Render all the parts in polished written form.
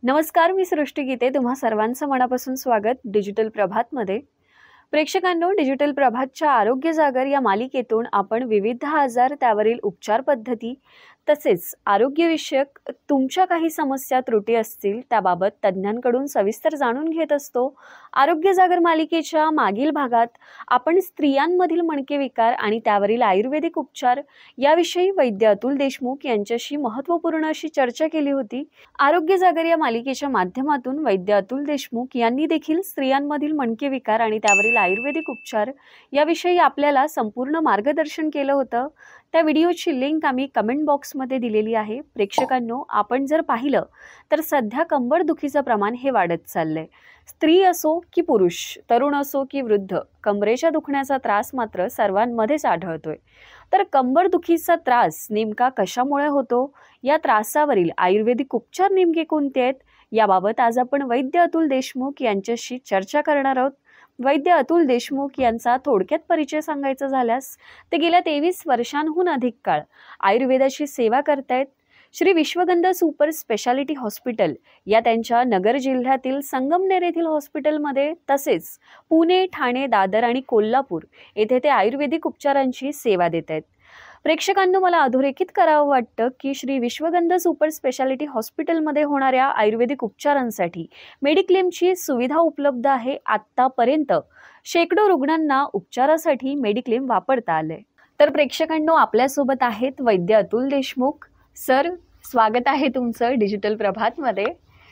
नमस्कार, मी सृष्टी गीते. तुम्हा सर्वांचं मनापासून स्वागत डिजिटल प्रभातमध्ये. प्रेक्षकांनो, डिजिटल प्रभातच्या आरोग्य जागर या मालिकेतून आपण विविध आजार, त्यावरील उपचार पद्धती तसेच आरोग्यविषयक तुमच्या काही समस्या त्रुटी असतील त्याबाबत तज्ज्ञांकडून सविस्तर जाणून घेत असतो. आरोग्य जागर मालिकेच्या मागील भागात आपण स्त्रियांमधील मणके विकार आणि त्यावरील आयुर्वेदिक उपचार याविषयी वैद्य अतुल देशमुख यांच्याशी महत्त्वपूर्ण अशी चर्चा केली होती. आरोग्य जागर या मालिकेच्या माध्यमातून वैद्य अतुल देशमुख यांनी देखील स्त्रियांमधील मणके विकार आणि त्यावरील आयुर्वेदिक उपचार याविषयी आपल्याला संपूर्ण मार्गदर्शन केलं होतं. त्या व्हिडिओची लिंक आम्ही कमेंट बॉक्समध्ये दिलेली आहे. प्रेक्षकांनो, आपण जर पाहिलं तर सध्या कंबरदुखीचं प्रमाण हे वाढत चाललंय. स्त्री असो की पुरुष, तरुण असो की वृद्ध, कमरेच्या दुखण्याचा त्रास मात्र सर्वांमध्येच आढळतोय. तर कंबरदुखीचा त्रास नेमका कशामुळे होतो, या त्रासावरील आयुर्वेदिक उपचार नेमके कोणते आहेत, याबाबत आज आपण वैद्य अतुल देशमुख यांच्याशी चर्चा करणार आहोत. वैद्य अतुल देशमुख यांचा थोडक्यात परिचय सांगायचा झाल्यास ते गेल्या 23 वर्षांहून अधिक काळ आयुर्वेदाची सेवा करतायत. Shri Vishwagandha super speciality hospital या त्यांच्या नगर जिल्ह्यातील संगमनेर येथील हॉस्पिटलमध्ये तसेच पुणे, ठाणे, दादर आणि कोल्हापूर येथे ते आयुर्वेदिक उपचारांची सेवा देत आहेत. प्रेक्षकांना मला अधोरेखित करावं वाटतं की श्री विश्वगंधा सुपर स्पेशालिटी हॉस्पिटलमध्ये होणाऱ्या आयुर्वेदिक उपचारांसाठी मेडिक्लेमची सुविधा उपलब्ध आहे. आत्तापर्यंत शेकडो रुग्णांना उपचारासाठी मेडिक्लेम वापरता आले. तर प्रेक्षकांनो, आपल्यासोबत आहेत वैद्य अतुल देशमुख. सर, स्वागत आहे तुमचं डिजिटल प्रभातमध्ये.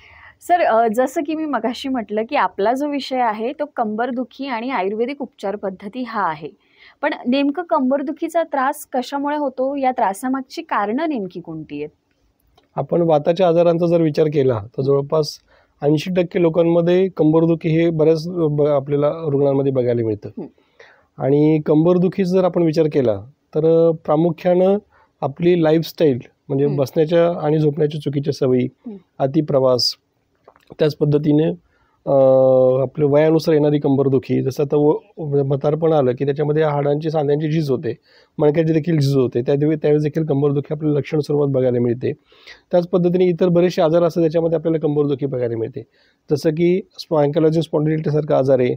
सर, जसं की मी मगाशी म्हटलं की आपला जो विषय आहे तो कंबरदुखी आणि आयुर्वेदिक उपचार पद्धती हा आहे. पण नेमकं कंबरदुखीचा त्रास कशामुळे होतो, या त्रासामागची कारणं नेमकी कोणती आहेत? आपण वाताच्या आजारांचा जर विचार केला तर जवळपास 80% लोकांमध्ये कंबरदुखी हे बऱ्याच आपल्याला रुग्णांमध्ये बघायला मिळतं. आणि कंबरदुखीचा जर आपण विचार केला तर प्रामुख्यानं आपली लाईफस्टाईल म्हणजे बसण्याच्या आणि झोपण्याच्या चुकीच्या सवयी, अतिप्रवास, त्याच पद्धतीने आपल्या वयानुसार येणारी कंबरदुखी, जसं आता म्हातारपण आलं की त्याच्यामध्ये हाडांची सांध्यांची झीज होते, मणक्याची देखील झीज होते, त्यावेळेस देखील कंबरदुखी आपल्याला लक्षण स्वरूपात बघायला मिळते. त्याच पद्धतीने इतर बरेचसे आजार असतात त्याच्यामध्ये आपल्याला कंबरदुखी बघायला मिळते. जसं की अँकायलॉजिंग स्पॉन्डिलिटीसारखा आजार आहे,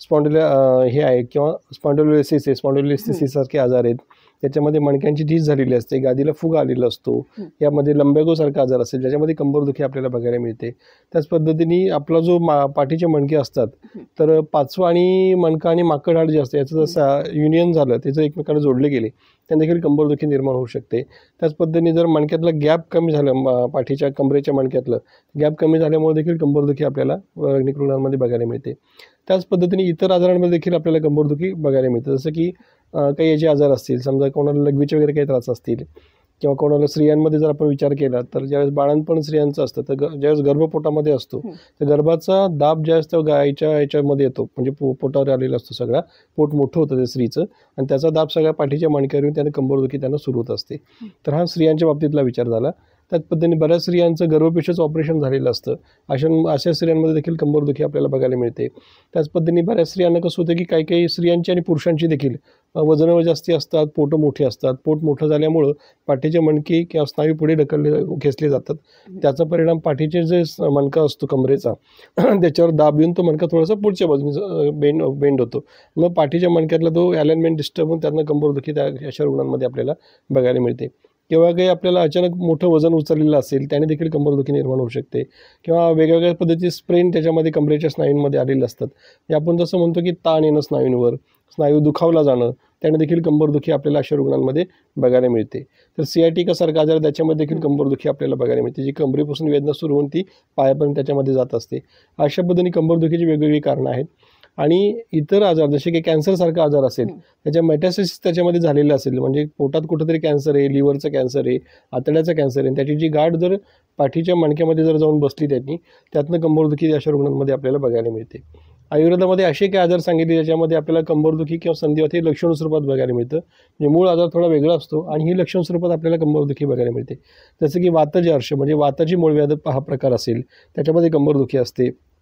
हे आहे, किंवा स्पॉन्डिलोलिसिस सारखे आजार आहेत. त्याच्यामध्ये मणक्यांची झीज झालेली असते, गादीला फुगा आलेला असतो. यामध्ये लंबॅगोसारखा आजार असेल ज्याच्यामध्ये कंबरदुखी आपल्याला बघायला मिळते. त्याच पद्धतीने आपला जो पाठीचे मणके असतात तर पाचवा आणि मणका आणि माकड हाड जे असतं याचं जसं युनियन झालं, त्याचं एकमेकांना जोडले गेले, त्यांना देखील कंबरदुखी निर्माण होऊ शकते. त्याच पद्धतीने जर मणक्यातला गॅप कमी झालं, पाठीच्या कमरेच्या मणक्यातलं गॅप कमी झाल्यामुळे देखील कंबरदुखी आपल्याला अनेक रुग्णांमध्ये बघायला मिळते. त्याच पद्धतीने इतर आजारांमध्ये देखील आपल्याला कंबरदुखी बघायला मिळते. जसं की काही याचे आजार असतील, समजा कोणाला लघवीचे वगैरे काही त्रास असतील, किंवा कोणाला स्त्रियांमध्ये जर आपण विचार केला तर ज्यावेळेस बाळंतपण स्त्रियांचं असतं तर ज्यावेळेस गर्भपोटामध्ये असतो तर गर्भाचा दाब ज्यावेळेस गायीच्या याच्यामध्ये येतो, म्हणजे पोटावर आलेला असतो, सगळा पोट मोठं होतं ते स्त्रीचं, आणि त्याचा दाब सगळ्या पाठीच्या मणक्यावर येऊन त्याने कंबरदुखी त्यांना सुरू होत असते. तर हा स्त्रियांच्या बाबतीतला विचार झाला. त्याच पद्धतीने बऱ्याच स्त्रियांचं गर्भपिशवीचं ऑपरेशन झालेलं असतं, अशा स्त्रियांमध्ये देखील कंबरदुखी आपल्याला बघायला मिळते. त्याच पद्धतीने बऱ्याच स्त्रियांना कसं होतं की काही स्त्रियांची आणि पुरुषांची देखील वजनं जास्ती असतात, पोटं मोठी असतात. पोट मोठं झाल्यामुळं पाठीचे मणके किंवा स्नायू पुढे खेचले जातात. त्याचा परिणाम पाठीचे जे मणका असतो कमरेचा त्याच्यावर दाब येऊन तो मणका थोडासा पुढच्या बाजूने बेंड होतो. मग पाठीच्या मणक्यातला तो अलाइनमेंट डिस्टर्ब होऊन त्यातनं कंबरदुखी अशा रुग्णांमध्ये आपल्याला बघायला मिळते. किंवा काही आपल्याला अचानक मोठं वजन उचललेलं असेल त्याने देखील कंबरदुखी निर्माण होऊ शकते. किंवा वेगवेगळ्या पद्धतीचे स्प्रेन त्याच्यामध्ये कमरेच्या स्नायूंमध्ये आलेले असतात. आपण जसं म्हणतो की ताण येणं स्नायूंवर, स्नायू दुखावला जाणं, त्याने देखील कंबरदुखी आपल्याला अशा रुग्णांमध्ये बघायला मिळते. तर सियाटिका सारखा आजार त्याच्यामध्ये देखील कंबरदुखी आपल्याला बघायला मिळते, जी कमरेपासून वेदना सुरू होऊन ती पायापर्यंत त्याच्यामध्ये जात असते. अशा पद्धतीने कंबरदुखीची वेगवेगळी कारणं आहेत. आणि इतर आजार जसे की कॅन्सरसारखा आजार असेल, त्याच्या मेटासिस त्याच्यामध्ये झालेलं असेल, म्हणजे पोटात कुठंतरी कॅन्सर आहे, लिव्हरचं कॅन्सर आहे, आतड्याचं कॅन्सर आहे, त्याची जी गाठ जर पाठीच्या मणक्यामध्ये जर जाऊन बसली त्यातनं कंबरदुखी अशा रुग्णांमध्ये आपल्याला बघायला मिळते. आयुर्वेदामध्ये असे काही आजार सांगितले ज्याच्यामध्ये आपल्याला कंबरदुखी किंवा संधिवात हे लक्षण स्वरूपात बघायला मिळतं. म्हणजे मूळ आजार थोडा वेगळा असतो आणि ही लक्षण स्वरूपात आपल्याला कंबरदुखी बघायला मिळते. जसं की वातजर्श म्हणजे वाताची मूळव्याध हा प्रकार असेल, त्याच्यामध्ये कंबरदुखी असते.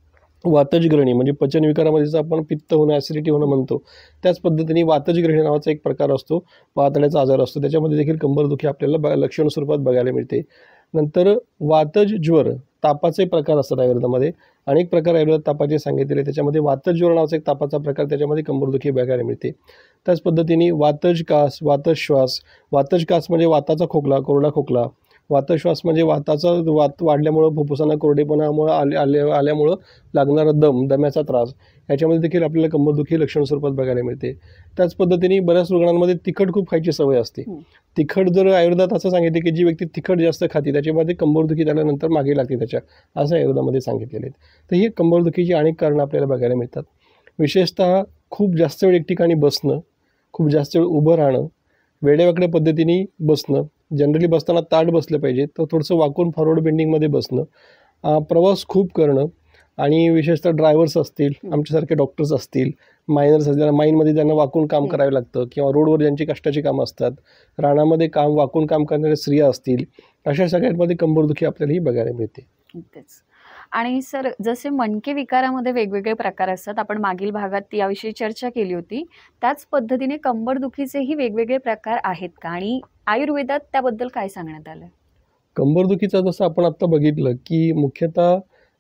वातजग्रहणी म्हणजे पचनविकारामध्ये आपण पित्त होणं, ॲसिडिटी होणं म्हणतो, त्याच पद्धतीने वातजग्रहणी नावाचा एक प्रकार असतो, वातड्याचा आजार असतो, त्याच्यामध्ये देखील कंबरदुखी आपल्याला लक्षण स्वरूपात बघायला मिळते. नंतर वातज ज्वर, तापाचे प्रकार असतात आयुर्वेदामध्ये, अनेक प्रकार आयुर्वेदात तापाचे सांगितलेले, त्याच्यामध्ये वातज ज्वर नावाचा एक तापाचा प्रकार, त्याच्यामध्ये कंबरदुखी बघायला मिळते. त्याच पद्धतीने वातज कास, वातज श्वास, वातज कास म्हणजे वाताचा खोकला, कोरडा खोकला, वातश्वास म्हणजे वात वाढल्यामुळं फुफ्फुसांना कोरडेपणामुळं आल्यामुळं लागणारा दम्याचा त्रास, याच्यामध्ये देखील आपल्याला कंबरदुखी लक्षण स्वरूपात बघायला मिळते. त्याच पद्धतीने बऱ्याच रुग्णांमध्ये तिखट खूप खायची सवय असते. तिखट जर आयुर्वेदात असं सांगितले की जी व्यक्ती तिखट जास्त खाते त्याच्यामध्ये कंबरदुखी त्यानंतर मागे लागते त्याच्या, असं आयुर्वेदामध्ये सांगितलेले आहेत. तर ही कंबरदुखीची अनेक कारणं आपल्याला बघायला मिळतात. विशेषतः खूप जास्त वेळ एक ठिकाणी बसणं, खूप जास्त वेळ उभं राहणं, वेडेवाकड्या पद्धतीने बसणं, जनरली बसताना ताठ बसलं पाहिजे, तर थोडंसं वाकून फॉरवर्ड बेंडिंगमध्ये बसणं, प्रवास खूप करणं, आणि विशेषतः ड्रायव्हर्स असतील, आमच्यासारखे डॉक्टर्स असतील, मायनर्स असतील, माईनमध्ये ज्यांना वाकून काम करावं लागतं, किंवा रोडवर ज्यांची कष्टाची कामं असतात, रानामध्ये वाकून काम करणाऱ्या स्त्रिया असतील, अशा सगळ्यांमध्ये कंबरदुखी आपल्याला ही बघायला मिळते. तेच. आणि सर, जसे मणके विकारामध्ये वेगवेगळे प्रकार असतात, आपण मागील भागात याविषयी चर्चा केली होती, त्याच पद्धतीने कंबरदुखीचेही वेगवेगळे प्रकार आहेत का, आणि आयुर्वेदात त्याबद्दल काय सांगण्यात आलं? कंबरदुखीचा जसं आपण आत्ता बघितलं की मुख्यतः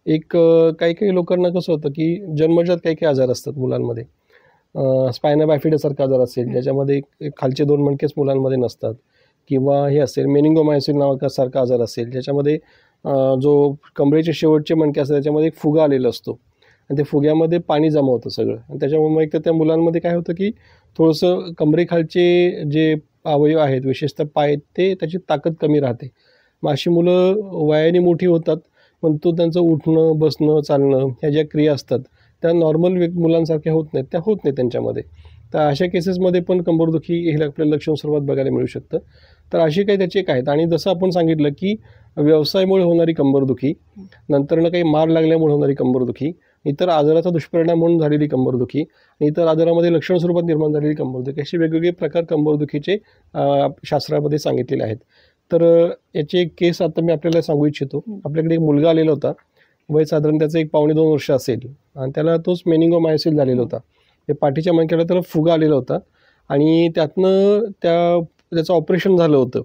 काही काही लोकांना कसं होतं की जन्मजात काही काही आजार असतात मुलांमध्ये, स्पायना बायफिडासारखा आजार असेल ज्याच्यामध्ये खालचे 2 मणकेच मुलांमध्ये नसतात, किंवा हे असेल मेनिंगोमायसिस नावासारखा आजार असेल ज्याच्यामध्ये जो कमरेचे शेवटचे मणके असतात त्याच्यामध्ये एक फुगा आलेला असतो, आणि त्या फुग्यामध्ये पाणी जमा होतं सगळं, आणि त्याच्यामुळे मग एक तर त्या मुलांमध्ये काय होतं की थोडंसं कमरेखालचे जे अवयव आहेत, विशेषतः पाय, त्याची ताकद कमी राहते. मग अशी मुलं वयाने मोठी होतात, पण त्यांचं उठणं, बसणं, चालणं ह्या ज्या क्रिया असतात त्या नॉर्मल मुलांसारख्या होत नाहीत, त्या होत नाहीत त्यांच्यामध्ये. तर अशा केसेसमध्ये पण कंबरदुखी हे आपल्याला लक्षण स्वरूपात बघायला मिळू शकतं. तर असे काही त्याचे काय आहेत, आणि जसं आपण सांगितलं की व्यवसायामुळे होणारी कंबरदुखी, नंतरनं काही मार लागल्यामुळे होणारी कंबरदुखी, इतर आजाराचा दुष्परिणाम म्हणून झालेली कंबरदुखी, आणि इतर आजारामध्ये लक्षण स्वरूपात निर्माण झालेली कंबरदुखी, असे वेगवेगळे प्रकार कंबरदुखीचे शास्त्रामध्ये सांगितलेले आहेत. तर याची एक केस आता मी आपल्याला सांगू इच्छितो. आपल्याकडे एक मुलगा आलेला होता, वय साधारण त्याचं 1-2 वर्ष असेल, आणि त्याला तोच मेनिंगोमायसिस झालेला होता. ते पाठीच्या मणक्याला त्याला फुगा आलेला होता, आणि त्यातनं त्याचं ऑपरेशन झालं होतं.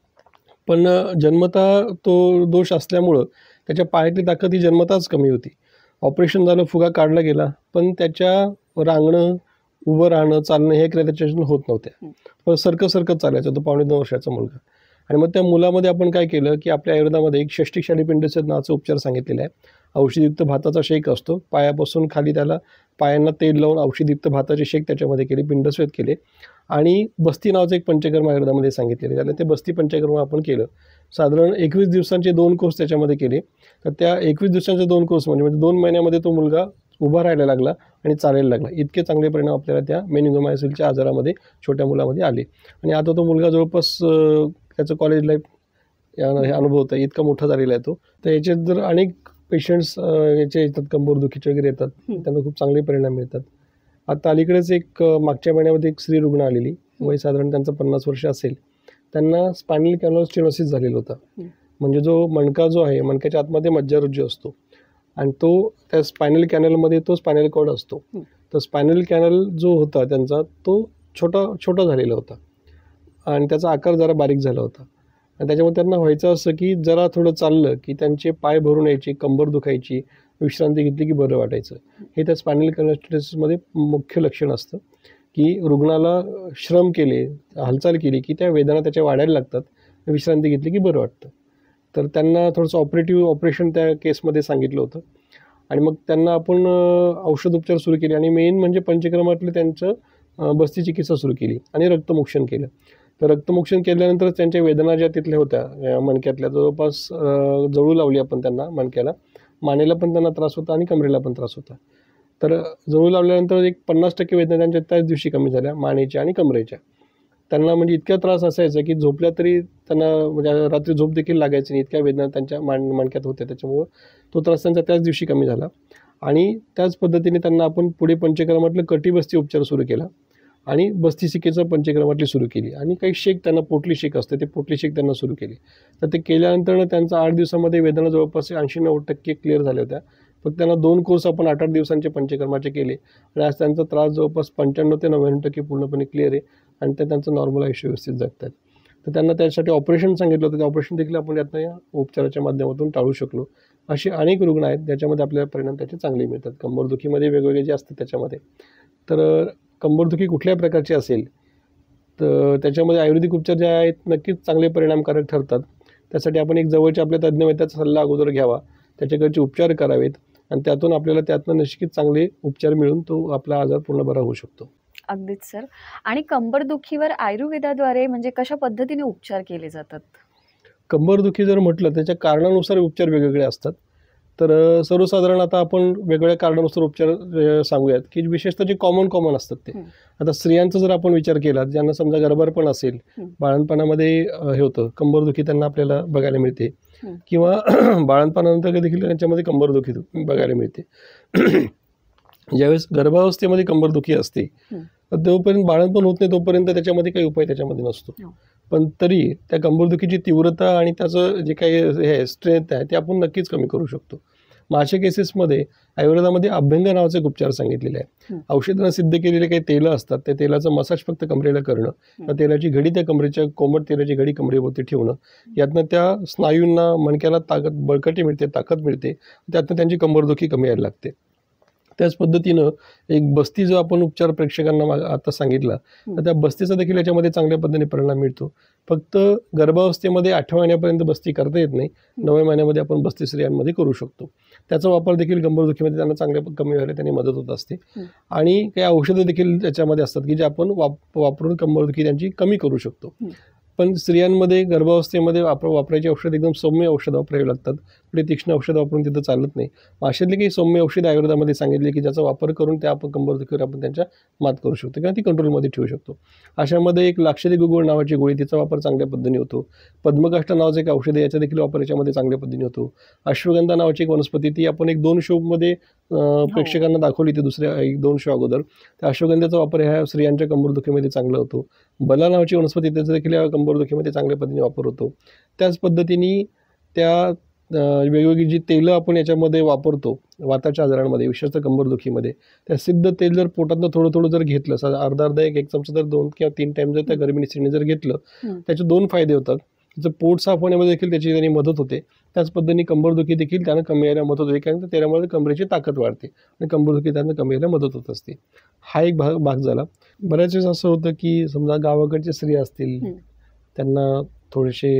पण जन्मतः तो दोष असल्यामुळं त्याच्या पायातली ताकद ही जन्मतःच कमी होती. ऑपरेशन झालं, फुगा काढला गेला, पण त्याच्या रांगणं, उभं राहणं, चालणं हे क्रिया त्याच्यातून होत नव्हत्या. पण सरकत चालायचं तो 2.5 वर्षाचा मुलगा. आणि मग त्या मुलामध्ये आपण काय केलं की आपल्या आयुर्वेदामध्ये एक षष्टिशाली पिंडस्वेद नावाचा उपचार सांगितलेला आहे. औषधयुक्त भाताचा शेक असतो, पायापासून खाली त्याला पायांना तेल लावून औषधयुक्त भाताचे शेक त्याच्यामध्ये केले, पिंडस्वेद केले, आणि बस्ती नावाचं एक पंचकर्म आयुर्वेदामध्ये सांगितलेले, त्याला ते बस्ती पंचकर्म आपण केलं. साधारण 21 दिवसांचे 2 कोर्स त्याच्यामध्ये केले. तर त्या 21 दिवसांचे 2 कोर्स म्हणजे 2 महिन्यामध्ये तो मुलगा उभा राहायला लागला आणि चालायला लागला. इतके चांगले परिणाम आपल्याला त्या मेनिंगोमायसिसच्या आजारामध्ये छोट्या मुलामध्ये आले. आणि आता तो मुलगा जवळपास त्याचं कॉलेज लाईफ हे अनुभवतं, इतका मोठा झालेला आहे तो. तर याच्यात जर अनेक पेशंट्स याचे येतात, कंबरदुखीचे वगैरे येतात, त्यांना खूप चांगले परिणाम मिळतात. आता अलीकडेच एक मागच्या महिन्यामध्ये एक स्त्री रुग्ण आलेली, वय साधारण त्यांचं 50 वर्ष असेल. त्यांना स्पायनल कॅनल स्टेनोसिस झालेला होता. म्हणजे जो मणका जो आहे, मणक्याच्या आतमध्ये मज्जारज्जू असतो, आणि तो त्या स्पायनल कॅनलमध्ये तो स्पायनल कॉर्ड असतो. तर स्पायनल कॅनल जो होता त्यांचा तो छोटा झालेला होता, आणि त्याचा आकार जरा बारीक झाला होता. आणि त्याच्यामुळे त्यांना व्हायचं असं की जरा थोडं चाललं की त्यांचे पाय भरून यायचे, कंबर दुखायची, विश्रांती घेतली की बरं वाटायचं. हे त्या स्पायनल कॅनल स्टेनोसिसमध्ये मुख्य लक्षण असतं की रुग्णाला श्रम केले, हालचाल केली की त्या वेदना त्याच्या वाढायला लागतात, विश्रांती घेतली की बरं वाटतं. तर त्यांना थोडंसं ऑपरेशन त्या केसमध्ये सांगितलं होतं, आणि मग त्यांना आपण औषधोपचार सुरू केले, आणि मेन म्हणजे पंचक्रमातलं त्यांचं बस्ती चिकित्सा सुरू केली आणि रक्तमोक्षण केलं. तर रक्तमोक्षण केल्यानंतर त्यांच्या वेदना ज्या तिथल्या होत्या मणक्यातल्या, जवळपास जळू लावली आपण त्यांना मणक्याला, मानेला पण त्यांना त्रास होता आणि कमरेला पण त्रास होता. तर जळू लावल्यानंतर एक 50% वेदना त्यांच्या त्याच दिवशी कमी झाल्या, मानेच्या आणि कमरेच्या. त्यांना म्हणजे इतका त्रास असायचा की झोपल्या तरी त्यांना म्हणजे रात्री झोप देखील लागायची नाही, इतक्या वेदना त्यांच्या मणक्यात होत्या. त्याच्यामुळं तो त्रास त्यांचा त्याच दिवशी कमी झाला. आणि त्याच पद्धतीने त्यांना आपण पुढे पंचक्रमातलं कटिबस्ती उपचार सुरू केला, आणि बस्ती चिकित्सा पंचक्रमातली सुरू केली, आणि काही शेक त्यांना पोटली शेक असते, ते पोटली शेक त्यांना सुरू केली. तर ते केल्यानंतर त्यांचा 8 दिवसामध्ये वेदना जवळपास 80-90% क्लिअर झाल्या होत्या. फक्त त्यांना 2 कोर्स आपण 8-8 दिवसांचे पंचकर्माचे केले आणि आज त्यांचा त्रास जवळपास 95 ते 99% पूर्णपणे क्लिअर आहे आणि ते त्यांचं नॉर्मल आयुष्य व्यवस्थित जगतात. तर त्यांना त्यासाठी ऑपरेशन सांगितलं होतं, ते ऑपरेशन देखील आपण यातनं या उपचाराच्या माध्यमातून टाळू शकलो. असे अनेक रुग्ण आहेत ज्याच्यामध्ये आपल्याला परिणाम त्याचे चांगले मिळतात. कंबरदुखीमध्ये वेगवेगळे जे असतात त्याच्यामध्ये, तर कंबरदुखी कुठल्याही प्रकारची असेल तर त्याच्यामध्ये आयुर्वेदिक उपचार जे आहेत नक्कीच चांगले परिणामकारक ठरतात. त्यासाठी आपण एक जवळच्या आपल्या तज्ज्ञ वैद्याचा सल्ला अगोदर घ्यावा, त्याच्याकडचे उपचार करावेत आणि त्यातून आपल्याला त्यातनं नक्कीच चांगले उपचार मिळून तो आपला आजार पूर्ण बरा होऊ शकतो. अगदीच सर. आणि कंबरदुखीवर आयुर्वेदाद्वारे म्हणजे कशा पद्धतीने उपचार केले जातात? कंबरदुखी जर म्हटलं त्याच्या कारणानुसार उपचार वेगवेगळे असतात. तर सर्वसाधारण आता आपण वेगवेगळ्या कारणानुसार उपचार सांगूयात की विशेषतः जे कॉमन असतात ते. आता स्त्रियांचा जर आपण विचार केला, ज्यांना समजा गर्भारपण असेल, बाळंतपणामध्ये हे होतं, कंबरदुखी त्यांना आपल्याला बघायला मिळते किंवा बाळंतपणानंतर देखील त्यांच्यामध्ये कंबरदुखी बघायला मिळते. ज्यावेळेस गर्भावस्थेमध्ये कंबरदुखी असते जोपर्यंत बाळंतपण होत नाही तोपर्यंत त्याच्यामध्ये काही उपाय त्याच्यामध्ये नसतो. पण तरी त्या कंबरदुखीची तीव्रता आणि त्याचं जे काही हे स्ट्रेंथ आहे ते आपण नक्कीच कमी करू शकतो. मग अशा केसेसमध्ये आयुर्वेदामध्ये अभ्यंग नावाचे एक उपचार सांगितलेले आहे. औषधानं सिद्ध केलेले काही तेलं असतात, त्या तेलाचं मसाज फक्त कमरेला करणं, त्या तेलाची घडी त्या कमरेच्या कोमट तेलाची घडी कमरेवरती ठेवणं, यातनं त्या स्नायूंना मणक्याला बळकटी मिळते, ताकद मिळते, त्यातनं त्यांची कंबरदुखी कमी यायला लागते. त्याच पद्धतीनं एक बस्ती जो आपण उपचार प्रेक्षकांना आता सांगितला, तर त्या बस्तीचा देखील याच्यामध्ये चांगल्या पद्धतीने परिणाम मिळतो. फक्त गर्भावस्थेमध्ये 8व्या महिन्यापर्यंत बस्ती करता येत नाही, 9व्या महिन्यामध्ये आपण बस्ती स्त्रियांमध्ये करू शकतो. त्याचा वापर देखील कंबरदुखीमध्ये त्यांना चांगल्या कमी व्हायला त्यांनी मदत होत असते. आणि काही औषधं देखील त्याच्यामध्ये असतात की जे आपण वापरून कंबरदुखी त्यांची कमी करू शकतो. पण स्त्रियांमध्ये गर्भावस्थेमध्ये वापरायची औषध एकदम सौम्य औषध वापरावी लागतात. पुढे तीक्ष्ण औषध वापरून तिथं चालत नाही. अशातली काही सौम्य औषध आयुर्वेदामध्ये सांगितले की ज्याचा वापर करून त्या आपण कंबरदुखीवर आपण त्यांच्या मात करू शकतो किंवा ती कंट्रोलमध्ये ठेवू शकतो. अशामध्ये एक लाक्षादी गुगुळ नावाची गोळी, तिचा वापर चांगल्या पद्धतीने होतो. पद्मकाष्ठ नावाचं एक औषध आहे, याचा देखील वापर याच्यामध्ये चांगल्या पद्धतीने होतो. अश्वगंधा नावाची एक वनस्पती, ती आपण एक 2 शोमध्ये प्रेक्षकांना दाखवली, ती दुसऱ्या 1-2 शो अगोदर. त्या अश्वगंधेचा वापर ह्या स्त्रियांच्या कंबरदुखीमध्ये चांगला होतो. बला नावाची वनस्पती, त्याचा देखील या कंबरदुखीमध्ये चांगल्या पद्धतीने वापर होतो. त्याच पद्धतीने त्या वेगवेगळी जी तेलं आपण याच्यामध्ये वापरतो वाताच्या आजारांमध्ये, विशेषतः कंबरदुखीमध्ये, त्या सिद्ध तेल जर पोटातनं थोडं जर घेतलं, अर्धा एक चमचा जर 2 किंवा 3 टाइम जर त्या गर्भिणी स्त्रीने जर घेतलं, त्याचे 2 फायदे होतात. त्याचं पोट साफ होण्यामध्ये देखील त्याची त्यांनी मदत होते. त्याच पद्धतीने कंबरदुखी देखील त्यानं कमी यायला मदत होते, कारण त्याच्यामुळे कमरेची ताकद वाढते आणि कंबरदुखी त्यानं कमी यायला मदत होत असते. हा एक भाग झाला. बऱ्याच वेळेस असं होतं की समजा गावाकडचे स्त्रिया असतील, त्यांना थोडेसे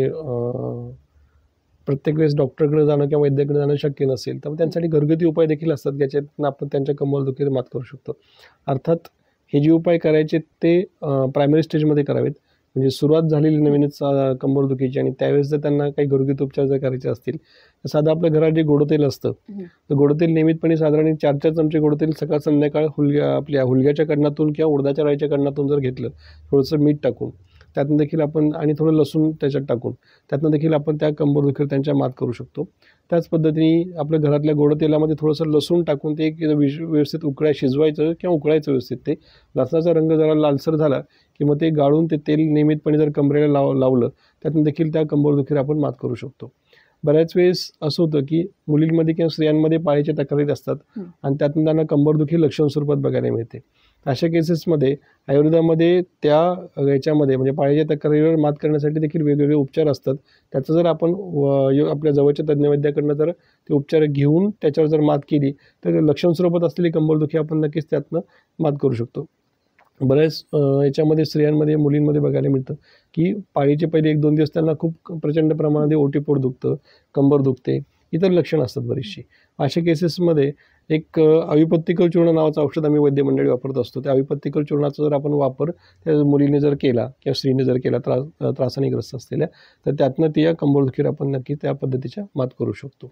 प्रत्येक वेळेस डॉक्टरकडे जाणं किंवा वैद्याकडे जाणं शक्य नसेल, तर त्यांच्यासाठी घरगुती उपाय देखील असतात ज्याच्यातून आपण त्यांच्या कंबरदुखीवर मात करू शकतो. अर्थात हे जे उपाय करायचे ते प्रायमरी स्टेजमध्ये करावेत, म्हणजे सुरुवात झालेली नवीनच कंबरदुखीची आणि त्यावेळेस जर त्यांना काही घरगुती उपचार जर करायचे असतील, तर साधं आपल्या घरात जे गोडतेल असतं, तर गोडतेल नियमितपणे साधारण 4-4 चमचे गोडतेल सकाळ संध्याकाळ आपल्या हुलग्याच्या कडणातून किंवा उडदाच्या राईच्या कडणातून जर घेतलं, थोडंसं मीठ टाकून, त्यातून देखील आपण आणि थोडं लसूण त्याच्यात टाकून, त्यातनं देखील आपण त्या कंबरदुखीवर त्यांच्या मात करू शकतो. त्याच पद्धतीने आपल्या घरातल्या गोड तेलामध्ये थोडंसं लसूण टाकून ते व्यवस्थित शिजवायचं किंवा उकळायचं व्यवस्थित. ते लसणाचा रंग जरा लालसर झाला की मग ते गाळून ते तेल नियमितपणे जर कमरेला लावलं, त्यातून देखील त्या कंबरदुखीवर आपण मात करू शकतो. बऱ्याच वेळेस असं होतं की मुलींमध्ये किंवा स्त्रियांमध्ये पाळीच्या तक्रारी असतात आणि त्यातून त्यांना कंबरदुखी लक्षण स्वरूपात बघायला मिळते. अशा केसेसमध्ये आयुर्वेदामध्ये त्या याच्यामध्ये म्हणजे पाळीच्या तक्रारीवर मात करण्यासाठी देखील वेगवेगळे उपचार असतात. त्याचं जर आपण आपल्या जवळच्या तज्ज्ञ वैद्याकडनं जर ते उपचार घेऊन त्याच्यावर जर मात केली, तर लक्षण स्वरूपात असलेली कंबरदुखी आपण नक्कीच त्यातनं मात करू शकतो. बऱ्याच याच्यामध्ये स्त्रियांमध्ये मुलींमध्ये बघायला मिळतं की पाळीचे पहिले 1-2 दिवस त्यांना खूप प्रचंड प्रमाणामध्ये ओटीपोट दुखतं, कंबर दुखते, इतर लक्षणं असतात बरीचशी. अशा केसेसमध्ये एक अविपत्तिकर चूर्ण नावाचं औषध आम्ही वैद्य मंडळी वापरत असतो. त्या अविपत्तिकर चूर्णाचा जर आपण वापर त्या मुलीने जर केला किंवा स्त्रीने जर केला त्रासाने ग्रस्त असलेल्या, तर त्यातनं ती या कंबरदुखीवर आपण नक्की त्या पद्धतीच्या मात करू शकतो.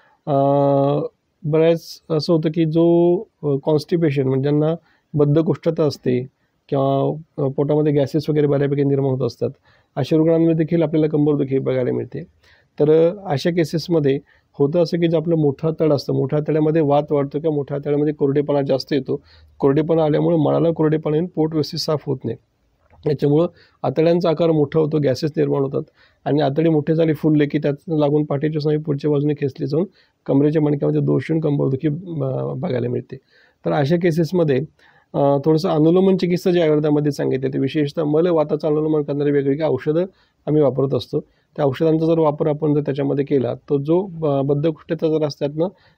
बऱ्याच असं होतं की जो कॉन्स्टिपेशन म्हणजे ज्यांना बद्धकोष्ठता असते किंवा पोटामध्ये गॅसेस वगैरे बऱ्यापैकी निर्माण होत असतात, अशा रुग्णांमध्ये देखील आपल्याला कंबरदुखी बघायला मिळते. तर अशा केसेसमध्ये होतं असं की जे आपलं मोठं आतड असतं, मोठ्या आतड्यामध्ये वात वाढतो किंवा मोठ्या आतड्यामध्ये कोरडेपणा जास्त येतो. कोरडेपणा आल्यामुळे मळाला कोरडेपणा येऊन पोट व्यवस्थित साफ होत नाही. याच्यामुळं आतड्यांचा आकार मोठा होतो, गॅसेस निर्माण होतात आणि आतडे मोठे झाले, फुलले की त्यात लागून पाठीची स्नायू पुढच्या बाजूने खेचली जाऊन कमरेच्या मणक्यामध्ये दोष येऊन कंबरदुखी बघायला मिळते. तर अशा केसेसमध्ये थोडंसं अनुलोमन चिकित्सा जी आयुर्वेदामध्ये सांगितली ते विशेषतः मलवाताचं अनुलोमन करणारी वेगवेगळी औषधं आम्ही वापरत असतो. त्या औषधांचा जर वापर आपण जर त्याच्यामध्ये केला तर जो बद्धकोष्ठता जर असतात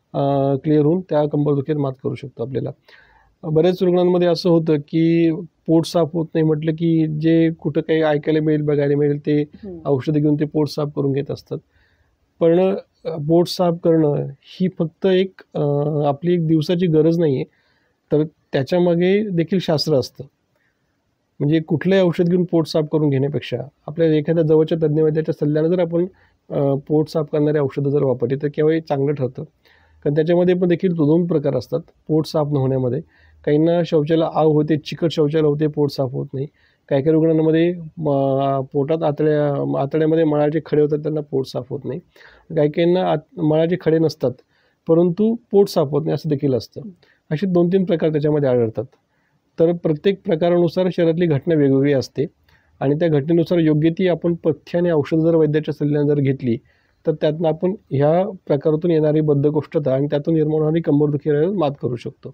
ना क्लिअर होऊन त्या कंबरदुखीवर मात करू शकतो आपल्याला. बऱ्याच रुग्णांमध्ये असं होतं की पोट साफ होत नाही म्हटलं की जे कुठं काही ऐकायला मिळेल बघायला मिळेल ते औषधं घेऊन ते पोट साफ करून घेत असतात. पण पोट साफ करणं ही फक्त एक आपली एक दिवसाची गरज नाही आहे, तर त्याच्यामागे देखील शास्त्र असतं. म्हणजे कुठलंही औषध घेऊन पोट साफ करून घेण्यापेक्षा आपल्याला एखाद्या जवळच्या तज्ज्ञ वैद्याच्या सल्ल्यानं जर आपण पोट साफ करणारे औषधं जर वापरली तर केव्हाही चांगलं ठरतं. कारण त्याच्यामध्ये पण देखील 2 प्रकार असतात पोट साफ न होण्यामध्ये. काहींना शौचाला आग होते, चिकट शौचाला होते, पोट साफ होत नाही. काही काही रुग्णांमध्ये पोटात आतड्यामध्ये मळाचे खडे होतात, त्यांना पोट साफ होत नाही. काही काहींना मळाचे खडे नसतात परंतु पोट साफ होत नाही असं देखील असतं. असे 2-3 प्रकार त्याच्यामध्ये आढळतात. तर प्रत्येक प्रकारानुसार शरीरातली घटना वेगवेगळी असते आणि त्या घटनेनुसार योग्य ती आपण पथ्य आणि औषधं जर वैद्याच्या सल्ल्याने जर घेतली तर त्यातनं आपण ह्या प्रकारातून येणारी बद्धकोष्ठता आणि त्यातून निर्माण होणारी कंबरदुखीवर मात करू शकतो.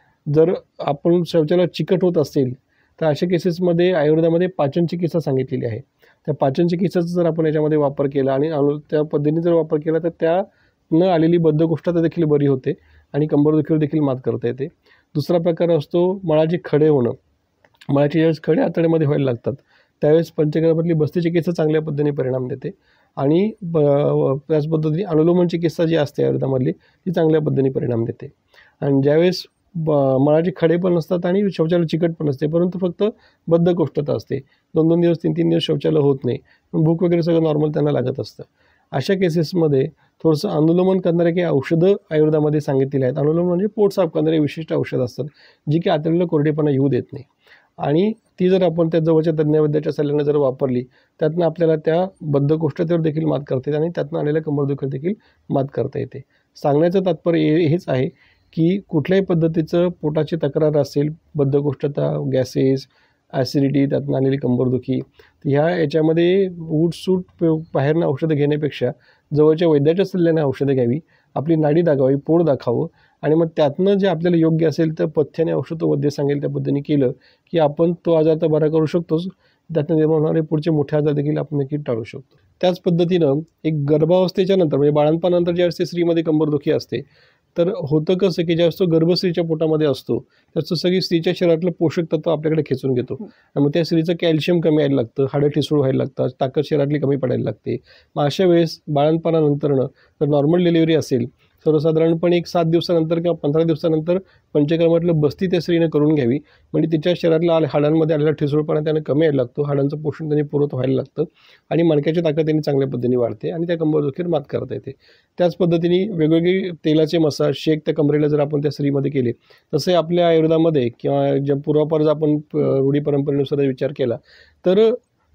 जर आपण शौचाला चिकट होत असेल तर अशा केसेसमध्ये आयुर्वेदामध्ये पाचन चिकित्सा सांगितलेली आहे. त्या पाचन चिकित्साचा जर आपण याच्यामध्ये वापर केला आणि त्या पद्धतीने जर वापर केला तर त्यानं आलेली बद्धकोष्ठता देखील बरी होते आणि कंबरदुखीवर देखील मात करता येते. दुसरा प्रकार असतो मळाचे खडे होणं. मळाचे ज्यावेळेस खडे आतड्यामध्ये व्हायला लागतात त्यावेळेस पंचकर्मातली बस्ती चिकित्सा चांगल्या पद्धतीने परिणाम देते आणि त्याच पद्धतीने अनुलोमन चिकित्सा जी असते आयुर्वेदामधली ती चांगल्या पद्धतीने परिणाम देते. आणि ज्यावेळेस मळाचे खडे पण नसतात आणि शौचालय चिकट पण असते परंतु फक्त बद्धकोष्ठता असते, 2-2 दिवस 3-3 दिवस शौचालय होत नाही, भूक वगैरे सगळं नॉर्मल त्यांना लागत असतं. अशा केसेसमध्ये थोडंसं अनुलोमन करणारे काही औषधं आयुर्वेदामध्ये सांगितलेली आहेत. अनुलोमन म्हणजे पोट साफ करणारे विशिष्ट औषधं असतात जी की आतडीला कोरडेपणा येऊ देत नाही आणि ती जर आपण त्या जवळच्या तज्ज्ञ वैद्याच्या सल्ल्याने जर वापरली त्यातनं आपल्याला त्या बद्धकोष्ठतेवर देखील मात करता येते आणि त्यातनं आलेल्या कंबरदुखीवर देखील मात करता येते. सांगण्याचं तात्पर्य हेच आहे की कुठल्याही पद्धतीचं पोटाची तक्रार असेल, बद्धकोष्ठता, गॅसेस, ॲसिडिटी, त्यातनं आलेली कंबरदुखी, याच्यामध्ये उठसूट बाहेरनं औषधं घेण्यापेक्षा जवळच्या वैद्याच्या सल्ल्याने औषधं घ्यावी, आपली नाडी दाखवावी, पोट दाखावं आणि मग त्यातनं जे आपल्याला योग्य असेल तर पथ्याने औषध वैद्य सांगेल त्या पद्धतीने केलं की आपण तो आजार तर बरा करू शकतोच, त्यातनं निर्माण होणारे पुढचे मोठे आजार देखील आपण नक्की टाळू शकतो. त्याच पद्धतीनं एक गर्भावस्थेच्या नंतर म्हणजे बाळंतपणानंतर ज्यावेळेस ते स्त्रीमध्ये कंबरदुखी असते तर होतं कसं की ज्यावेळेस तो गर्भस्त्रीच्या पोटामध्ये असतो त्याचं सगळी स्त्रीच्या शरीरातलं पोषक तत्व आपल्याकडे खेचून घेतो आणि मग त्या स्त्रीचं कॅल्शियम कमी यायला लागतं, हाडं ठिसूळ व्हायला लागतात, ताकद शरीरातली कमी पडायला लागते. मग अशा वेळेस बाळंतपणानंतरनं जर नॉर्मल डिलिव्हरी असेल सर्वसाधारणपणे एक 7 दिवसानंतर किंवा 15 दिवसानंतर पंचकर्मातलं बस्ती त्या स्त्रीनं करून घ्यावी. म्हणजे तिच्या शरीरातला हाडांमध्ये आलेला ठिसूळपणा त्यानं कमी यायला लागतो, हाडांचं पोषण त्यांनी पुरवत व्हायला लागतं आणि मणक्याची ताकद त्यांनी चांगल्या पद्धतीने वाढते आणि त्या कंबरदुखीवर मात करता येते. त्याच पद्धतीने वेगवेगळे तेलाचे मसाज, शेक त्या कमरेला जर आपण त्या स्त्रीमध्ये केले तसे आपल्या आयुर्वेदामध्ये किंवा ज्या पूर्वापार जर आपण रूढी परंपरेनुसार विचार केला तर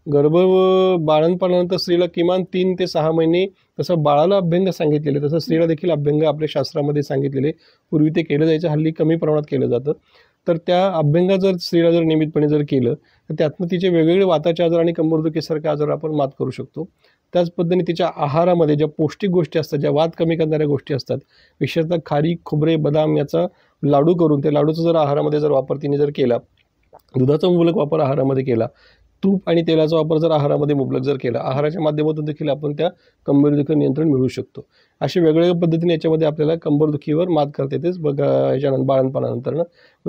बाळंतपणानंतर स्त्रीला किमान 3 ते 6 महिने तसं बाळाला अभ्यंग सांगितलेले तसं स्त्रीला देखील अभ्यंग आपल्या शास्त्रामध्ये सांगितलेले. पूर्वी ते केलं जायचं, हल्ली कमी प्रमाणात केलं जातं. तर त्या अभ्यंगा जर स्त्रीला जर नियमितपणे जर केलं तर त्यातनं तिचे वेगवेगळे वाताचे आजार आणि कंबरदुखीसारखे आजार आपण मात करू शकतो. त्याच पद्धतीने तिच्या आहारामध्ये ज्या पौष्टिक गोष्टी असतात, ज्या वात कमी करणाऱ्या गोष्टी असतात, विशेषतः खारी, खोबरे, बदाम याचा लाडू करून त्या लाडूचा जर आहारामध्ये जर वापर तिने जर केला, दुधाचा मुबलक वापर आहारामध्ये केला, तूप आणि तेलाचा वापर जर आहारामध्ये मुबलक जर केला, आहाराच्या माध्यमातून देखील आपण त्या कंबरदुखीवर नियंत्रण मिळवू शकतो. अशा वेगवेगळ्या पद्धतीने याच्यामध्ये आपल्याला कंबरदुखीवर मात करता येतेच याच्यानंतर बाळंतपणानंतर.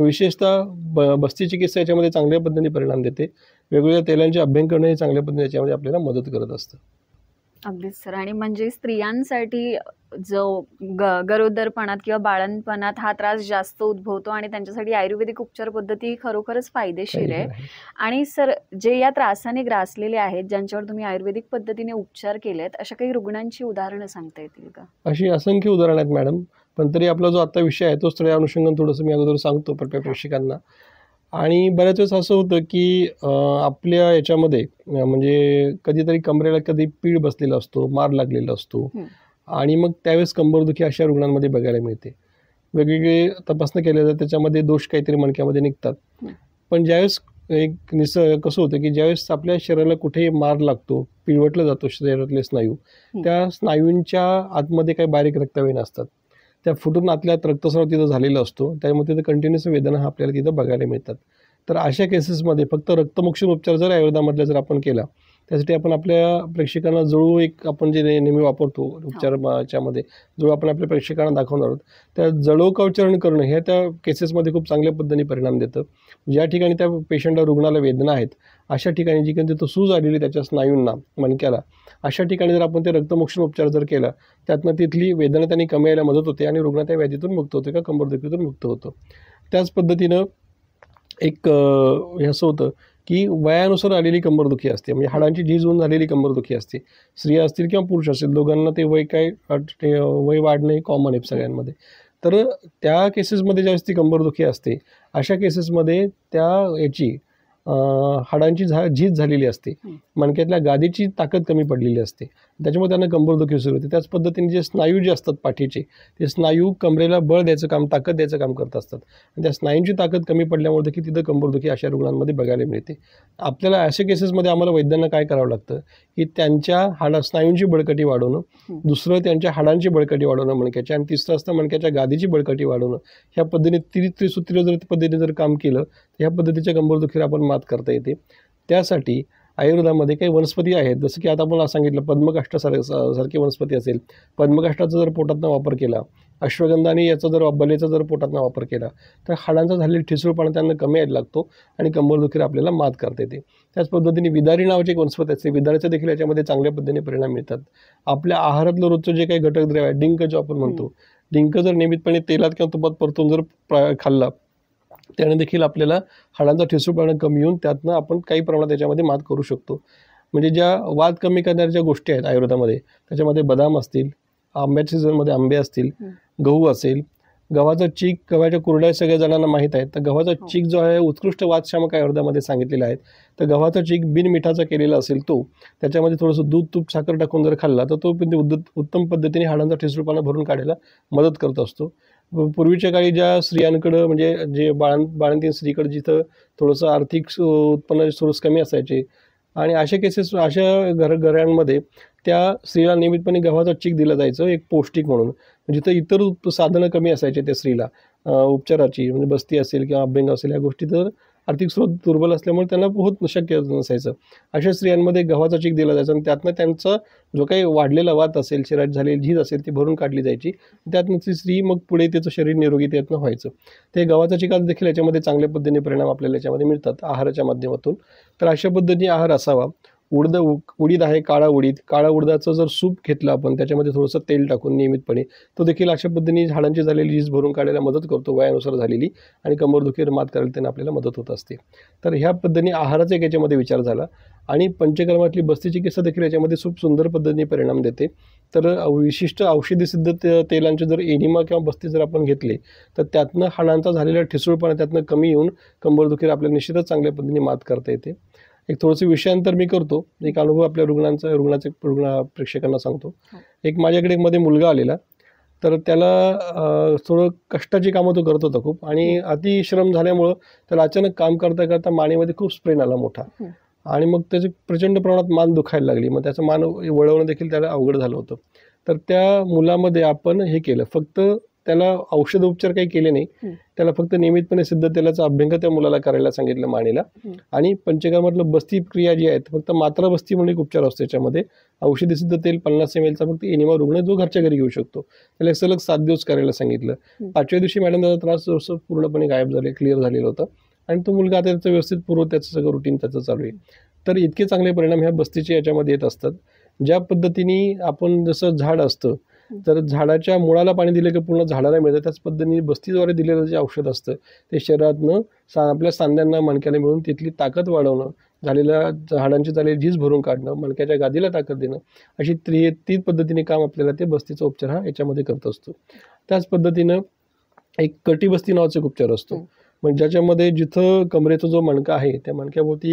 विशेषतः बस्ती चिकित्सा याच्यामध्ये चांगल्या पद्धतीने परिणाम देते. वेगवेगळ्या तेलांचे अभ्यंग करणं हे चांगल्या पद्धतीने याच्यामध्ये आपल्याला मदत करत असतं. अगदीच सर. आणि म्हणजे स्त्रियांसाठी जो गरोदरपणात किंवा बाळंतपणात हा त्रास जास्त उद्भवतो आणि त्यांच्यासाठी आयुर्वेदिक उपचार पद्धती खरोखरच फायदेशीर आहे. आणि सर जे या त्रासाने ग्रासलेले आहेत, ज्यांच्यावर तुम्ही आयुर्वेदिक पद्धतीने उपचार केलेत, अशा काही रुग्णांची उदाहरणं सांगता येतील का? अशी असंख्य उदाहरणं आहेत मॅडम, पण तरी आपला जो आता विषय आहे तोच त्या अनुषंगाने थोडंसं मी अगोदर सांगतो प्रेक्षकांना. आणि बऱ्याच वेळेस असं होतं की आपल्या याच्यामध्ये म्हणजे कधीतरी कमरेला कधी पीळ बसलेला असतो, मार लागलेला असतो आणि मग त्यावेळेस कंबरदुखी अशा रुग्णांमध्ये बघायला मिळते. वेगवेगळे तपासण्या केल्या जातात, त्याच्यामध्ये दोष काहीतरी मणक्यामध्ये निघतात. पण ज्यावेळेस एक कसं होतं की ज्यावेळेस आपल्या शरीराला कुठेही मार लागतो, पिळवटलं जातो शरीरातले स्नायू, त्या स्नायूंच्या आतमध्ये काही बारीक रक्तवाहिन्या असतात, त्या फुटून आतल्या रक्तस्राव तिथं झालेला असतो, त्यामुळे तिथं कंटिन्युअस वेदना हा आपल्याला तिथं बघायला मिळतात. तर अशा केसेसमध्ये फक्त रक्तमोक्षण उपचार जर आयुर्वेदामधला जर आपण केला, त्यासाठी आपण आपल्या प्रेक्षकांना जळू एक आपण जे नेहमी वापरतो उपचाराच्यामध्ये जळू आपण आपल्या प्रेक्षकांना दाखवणार आहोत, त्या जळोकावचरण करणं हे त्या केसेसमध्ये खूप चांगल्या पद्धतीने परिणाम देतं. ज्या ठिकाणी त्या पेशंटला रुग्णाला वेदना आहेत अशा ठिकाणी जी काही तिथं सूज आलेली त्याच्या स्नायूंना मणक्याला, अशा ठिकाणी जर आपण ते रक्तमोक्षण उपचार जर केला, त्यातनं तिथली वेदना त्यांनी कमी यायला मदत होते आणि रुग्ण त्या व्याधीतून मुक्त होते का कंबरदुखीतून मुक्त होतं. त्याच पद्धतीनं एक हे असं होतं की वयानुसार आलेली कंबरदुखी असते, म्हणजे हाडांची झीज होऊन झालेली कंबरदुखी असते. स्त्रिया असतील किंवा पुरुष असतील, दोघांना ते वय वाढणं हे कॉमन आहे सगळ्यांमध्ये. तर त्या केसेसमध्ये ज्यावेळेस ती कंबरदुखी असते, अशा केसेसमध्ये त्या याची हाडांची झीज झालेली असते, मणक्यातल्या गादीची ताकद कमी पडलेली असते, त्याच्यामुळे त्यांना कंबरदुखी सुरू होते. त्याच पद्धतीने जे स्नायू जे असतात पाठीचे, ते स्नायू कमरेला बळ द्यायचं काम, ताकद द्यायचं काम करत असतात, आणि त्या स्नायूंची ताकद कमी पडल्यामुळे की तिथं कंबरदुखी अशा रुग्णांमध्ये बघायला मिळते. आपल्याला अशा केसेसमध्ये आम्हाला वैद्यांना काय करावं लागतं की त्यांच्या स्नायूंची बळकटी वाढवणं, दुसरं त्यांच्या हाडांची बळकटी वाढवणं मणक्याच्या, आणि तिसरं असतं मणक्याच्या गादीची बळकटी वाढवणं. ह्या पद्धतीने त्रिसूत्री जर पद्धतीने जर काम केलं तर ह्या पद्धतीच्या कंबरदुखीवर आपण मात करता येते. त्यासाठी आयुर्वेदामध्ये काही वनस्पती आहेत, जसं की आता आपण सांगितलं पद्मकाष्ठासारखी वनस्पती असेल, पद्मकाष्ठाचा जर पोटातनं वापर केला, अश्वगंधा आणि याचा जर बलेचा जर पोटातनं वापर केला तर हाडांचा झालेला ठिसूळपणा त्यांना कमी यायला लागतो आणि कंबरदुखीवर आपल्याला मात करता येते. त्याच पद्धतीने विदारी नावाची एक वनस्पती असते, विदारीचे देखील याच्यामध्ये चांगल्या पद्धतीने परिणाम मिळतात. आपल्या आहारातलं रोजचं जे काही घटक द्रव्य आहे, डिंक जो आपण म्हणतो, डिंक जर नियमितपणे तेलात किंवा तुपात परतून जर खाल्ला त्याने देखील आपल्याला हाडांचा ठिसूळपणा कमी होऊन त्यातनं आपण काही प्रमाणात त्याच्यामध्ये मात करू शकतो. म्हणजे ज्या वात कमी करणाऱ्या ज्या गोष्टी आहेत आयुर्वेदामध्ये, त्याच्यामध्ये बदाम असतील, आंब्याच्या सीझनमध्ये आंबे असतील, गहू असेल, गव्हाचा चीक, गव्हाच्या कुरड्या सगळ्या जणांना माहीत आहेत. तर गव्हाचा चीक जो आहे उत्कृष्ट वातशामक आयुर्वेदामध्ये सांगितलेला आहे. तर गव्हाचा चीक बिनमिठाचा केलेला असेल तो, त्याच्यामध्ये थोडंसं दूध, तूप, साखर टाकून जर खाल्ला तर तो उत्तम पद्धतीने हाडांचा ठिसूळपणा भरून काढायला मदत करत असतो. पूर्वीच्या काळी ज्या स्त्रियांकडं म्हणजे जे बाळंतीण स्त्रीकडे जिथं थोडंसं आर्थिक उत्पन्न सोर्स कमी असायचे आणि अशा केसेस अशा घरांमध्ये त्या स्त्रीला नियमितपणे गव्हाचा चीक दिला जायचं एक पौष्टिक म्हणून. जिथं इतर साधनं कमी असायचे त्या स्त्रीला उपचाराची, म्हणजे बस्ती असेल किंवा अभ्यंग असेल, या गोष्टी तर आर्थिक स्रोत दुर्बल असल्यामुळे त्यांना होत शक्य नसायचं. अशा स्त्रियांमध्ये गव्हाचा चीक दिला जायचा आणि त्यातनं त्यांचा जो काही वाढलेला वात असेल, शरीरात झालेली झीज असेल ती भरून काढली जायची. त्यातनं ती स्त्री मग पुढे त्याचं शरीर निरोगी त्यातनं व्हायचं. ते गव्हाचा चिकाचा देखील याच्यामध्ये चांगल्या पद्धतीने परिणाम आपल्याला याच्यामध्ये मिळतात आहाराच्या माध्यमातून. तर अशा पद्धतीने आहार असावा. उडीद आहे, काळा उडदाचं जर सूप घेतलं आपण, त्याच्यामध्ये थोडंसं तेल टाकून नियमितपणे, तो देखील अशा पद्धतीने हाडांची झालेली झीज भरून काढायला मदत करतो वयानुसार झालेली, आणि कंबरदुखीवर मात करायला त्यांना आपल्याला मदत होत असते. तर ह्या पद्धतीने आहाराचा एक याच्यामध्ये विचार झाला. आणि पंचकर्मातली बस्ती चिकित्सा देखील याच्यामध्ये खूप सुंदर पद्धतीने परिणाम देते. तर विशिष्ट औषधी सिद्ध तेलांचे जर एनिमा किंवा बस्ती जर आपण घेतले तर त्यातनं हाडांचा झालेला ठिसूळपणा त्यातनं कमी येऊन कंबरदुखीवर आपल्याला निश्चितच चांगल्या पद्धतीने मात करता येते. एक थोडंसं विषयांतर मी करतो, एक अनुभव आपल्या रुग्णाचे प्रेक्षकांना सांगतो. एक माझ्याकडे मध्ये मुलगा आलेला, तर त्याला थोडं कष्टाची कामं तो करत होता खूप, आणि अतिश्रम झाल्यामुळं त्याला अचानक काम करता करता मानेमध्ये खूप स्ट्रेन आला मोठा, आणि मग त्याची प्रचंड प्रमाणात मान दुखायला लागली. मग त्याचं मान वळवणं देखील त्याला अवघड झालं होतं. तर त्या मुलामध्ये आपण हे केलं, फक्त त्याला औषध उपचार काही केले नाही, त्याला फक्त नियमितपणे सिद्ध तेलाचा अभ्यंग त्या मुलाला करायला सांगितलं मानेला. आणि पंचकर्मातलं बस्ती क्रिया जी आहेत, फक्त मात्रा बस्ती म्हणून एक उपचार असतो. त्याच्यामध्ये औषधी सिद्ध तेल 50 ml चा फक्त एनिमा रुग्ण जो घरच्या घरी घेऊ शकतो, त्याला एक सलग 7 दिवस करायला सांगितलं. 5व्या दिवशी मॅडम त्याचा त्रास पूर्णपणे गायब क्लिअर झालेला होता, आणि तो मुलगा आता त्याचं व्यवस्थित त्याचं सगळं रुटीन त्याचं चालू आहे. तर इतके चांगले परिणाम ह्या बस्तीचे याच्यामध्ये येत असतात. ज्या पद्धतीने आपण जसं झाड असतं तर झाडाच्या मुळाला पाणी दिलं की पूर्ण झाडाला मिळतं, त्याच पद्धतीने बस्तीद्वारे दिलेलं जे औषध असतं ते शरीरातनं आपल्या सांध्यांना, मणक्याला मिळून तिथली ताकद वाढवणं, झालेल्या हाडांची झालेली झीज भरून काढणं, मणक्याच्या गादीला ताकद देणं, अशी तीन पद्धतीने काम आपल्याला ते बस्तीचा उपचार हा याच्यामध्ये करत असतो. त्याच पद्धतीनं एक कटिबस्ती नावाचा एक उपचार असतो, म्हणजे ज्याच्यामध्ये जिथं कमरेचा जो मणका आहे त्या मणक्याभोवती एक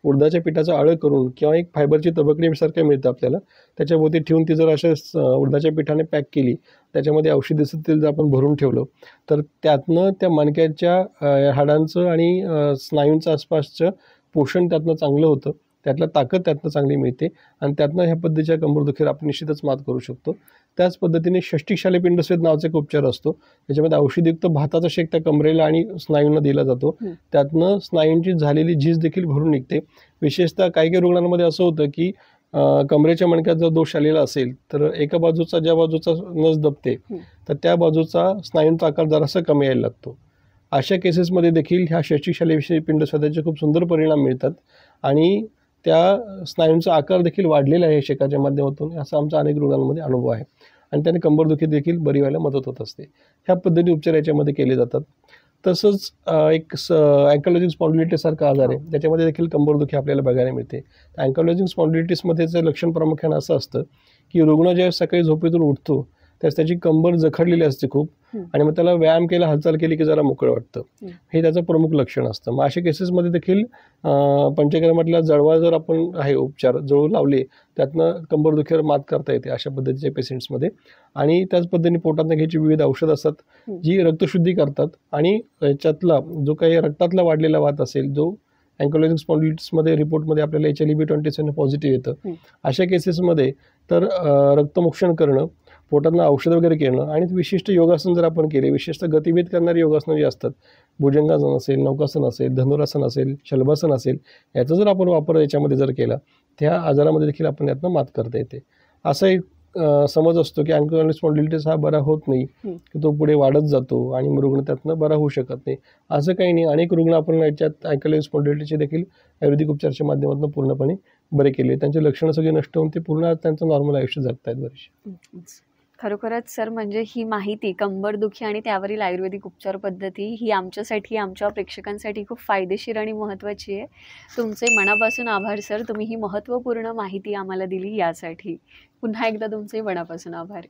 उडदाच्या पिठाचं आळं करून किंवा एक फायबरची तबकणीसारखं मिळतं आपल्याला, त्याच्याभोवती ठेवून ती जर अशा उडदाच्या पिठाने पॅक केली, त्याच्यामध्ये औषधीचं तेल जर आपण भरून ठेवलं, तर त्यातनं त्या मणक्याच्या हाडांचं आणि स्नायूंचं आसपासचं पोषण त्यातनं चांगलं होतं, त्यातलं ताकद त्यातनं चांगली मिळते आणि त्यातनं ह्या पद्धतीच्या कंबरदुखीवर आपण निश्चितच मात करू शकतो. त्याच पद्धतीने षष्टिक शालेपिंडस्वेद नावाचा एक उपचार असतो, त्याच्यामध्ये औषधयुक्त भाताचा शेक त्या कमरेला आणि स्नायूंना दिला जातो. त्यातनं स्नायूंची झालेली झीज देखील भरून निघते. विशेषतः काही काही रुग्णांमध्ये असं होतं की कमरेच्या मणक्यात जर दोष आलेला असेल तर एका बाजूचा ज्या बाजूचा नस दबते तर त्या बाजूचा स्नायूंचा आकार जरासा कमी यायला लागतो. अशा केसेसमध्ये देखील ह्या षष्टिक शालेपिंडस्वेदाचे खूप सुंदर परिणाम मिळतात आणि त्या स्नायूंचा आकार देखील वाढलेला आहे शेकाच्या माध्यमातून, असा आमचा अनेक रुग्णांमध्ये अनुभव आहे आणि त्याने कंबरदुखी देखील बरी व्हायला मदत होत असते. ह्या पद्धतीने उपचार याच्यामध्ये केले जातात. तसंच एक अँकॉलॉजिंग स्पॉन्डिलिटिससारखा आजार आहे, त्याच्यामध्ये देखील कंबरदुखी आपल्याला बघायला मिळते. अँकॉलॉजिंग स्पॉन्डिलिटिसमध्येचं लक्षण प्रामुख्याने असं असतं की रुग्ण ज्यावेळेस सकाळी झोपेतून उठतो त्यावेळेस त्याची कंबर जखडलेली असते खूप आणि मग त्याला व्यायाम केला, हालचाल केली की जरा मोकळं वाटतं, हे त्याचं प्रमुख लक्षण असतं. मग अशा केसेसमध्ये देखील पंचकर्मातल्या जळवा जर आपण आहे उपचार जळू लावले, त्यातनं कंबरदुखीवर मात करता येते अशा पद्धतीच्या पेशंट्समध्ये. आणि त्याच पद्धतीने पोटातनं घ्यायची विविध औषधं असतात जी रक्तशुद्धी करतात आणि याच्यातला जो काही रक्तातला वाढलेला वात असेल, जो अँकॉलॉजिंग स्पॉन्डिलिटिसमध्ये रिपोर्टमध्ये आपल्याला HLA-B27 पॉझिटिव्ह येतं, अशा केसेसमध्ये तर रक्तमोक्षण करणं, पोटातनं औषध वगैरे करणं आणि विशिष्ट योगासन जर आपण केले, विशेषतः गतिभेद करणारी योगासनं जी असतात, भुजंगासन असेल, नौकासन असेल, धनुरासन असेल, शलभासन असेल, याचा जर आपण वापर याच्यामध्ये जर केला, त्या आजारामध्ये देखील आपण यातनं मात करता येते. असा एक समज असतो की अँकॉलॉजिंग स्पॉन्डिलिटिस हा बरा होत नाही, की तो पुढे वाढत जातो आणि रुग्ण त्यातनं बरा होऊ शकत नाही. असं काही नाही. अनेक रुग्ण आपण याच्यात अँकॉलॉजिंग स्पॉन्डिलिटिसचे देखील आयुर्वेदिक उपचाराच्या माध्यमातून पूर्णपणे बरे केले. त्यांची लक्षणं सगळी नष्ट होऊन ते पूर्ण त्यांचं नॉर्मल आयुष्य जगतायत बरेचसे. खरोखरच सर, म्हणजे ही माहिती कंबरदुखी आणि त्यावरील आयुर्वेदिक उपचार पद्धती ही आमच्यासाठी, आमच्या प्रेक्षकांसाठी खूप फायदेशीर आणि महत्त्वाची आहे. तुमचे मनापासून आभार सर, तुम्ही ही महत्त्वपूर्ण माहिती आम्हाला दिली यासाठी. पुन्हा एकदा तुमचे मनापासून आभार.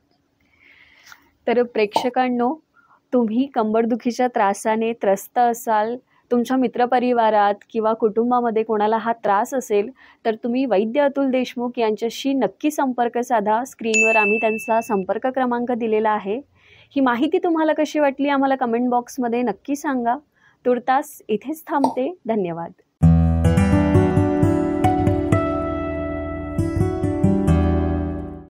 तर प्रेक्षकांनो, तुम्ही कंबरदुखीच्या त्रासाने त्रस्त असाल, तुमच्या मित्रपरिवारात किंवा कुटुंबामध्ये कोणाला हा त्रास असेल तर तुम्ही वैद्य अतुल देशमुख यांच्याशी नक्की संपर्क साधा. स्क्रीनवर आम्ही त्यांचा संपर्क क्रमांक दिलेला आहे. ही माहिती तुम्हाला कशी वाटली आम्हाला कमेंट बॉक्समध्ये नक्की सांगा. तुर्तास इथेच थांबते. धन्यवाद.